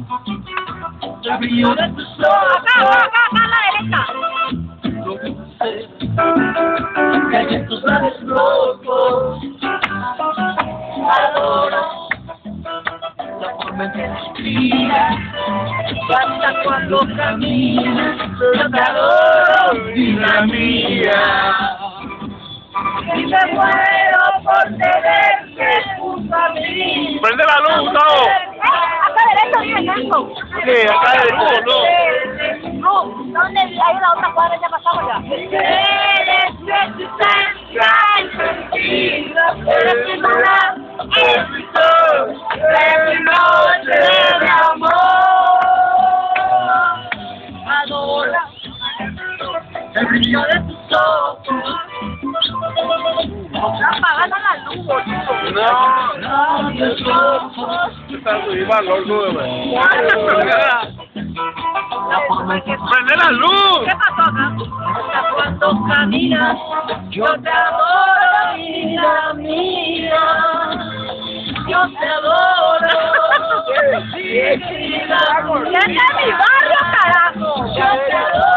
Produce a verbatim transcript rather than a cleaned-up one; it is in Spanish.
el brillo de tus No, acá, ojos, acá, acá, a la derecha. lo que sé, que hay en tus labios rojos, adoro la forma en que respiras, hasta cuando caminas, yo te adoro, vida mía. Y me muero por tenerte junto a mí. Prende la luz, Gustavo. Eh, acá derecha, bien, eso. Sí, acá derecho, no. No, ¿dónde? Ahí la otra cuadra ya pasamos ya. Eres de tu sangre, eres mi luna, Every sol, every noche de amor. Adora el brillo de tus ojos. apagando la luz, boludo. No. No, tus ojos. Está su igual, no sube. La forma en que Prende la luz. ¿Qué pasó acá? hasta cuando caminas, yo te adoro, vida mía. Yo te adoro. ¡Este es mi barrio, carajo! Yo te adoro.